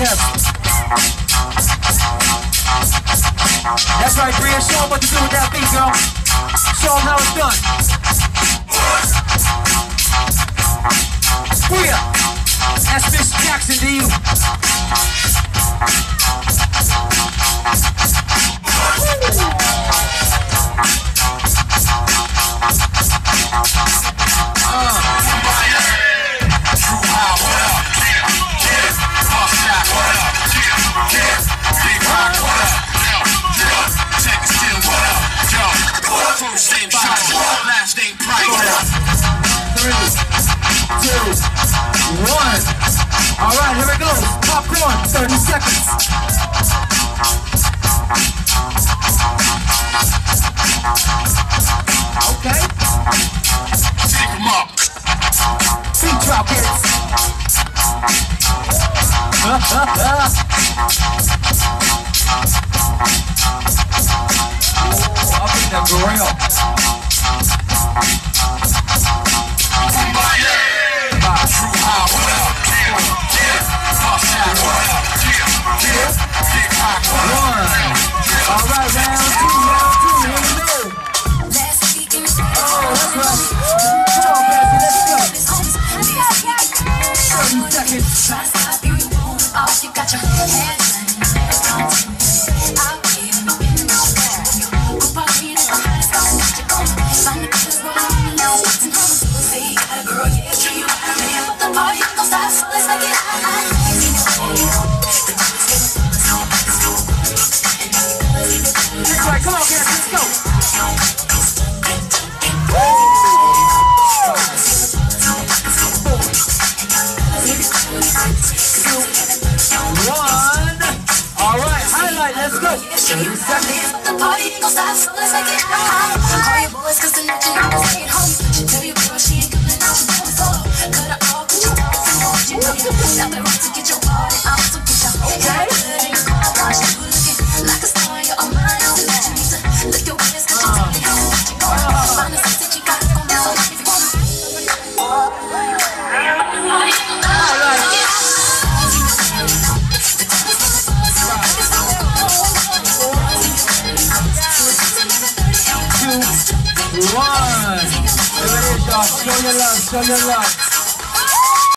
test. That's right, Bria. Show them what to do with that beat, girl. Show them how it's done. Bria, that's Miss Jackson to you. Alright, here it goes. Popcorn, 30 seconds. Okay. Take them up. Beat drop hits. Up in the grill. Alright, round two, here we go. Oh, that's right. Come on, baby, let's go. 30 seconds. You got your head Alright, come on, guys, let's go. One. Alright, highlight, let's go. 30 seconds. The party ain't gon' stop, so let's make it hot. Call your boys, cause the night you're not staying home. She tell your girl she ain't coming out, she never solo. Cut her off, put your dogs in more. You know you got the right to get your body out, so get your head good in your car. Watch you looking like a star in your own mind. You need to lift your wrist, cause you tell me how to let you go. Find a sense that you got, gon' be so if you want. One. There it is, y'all. Show your love, show your love.